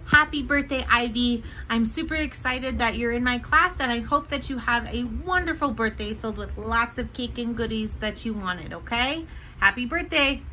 Happy birthday, Ivy. I'm super excited that you're in my class, and I hope that you have a wonderful birthday filled with lots of cake and goodies that you wanted, okay? Happy birthday.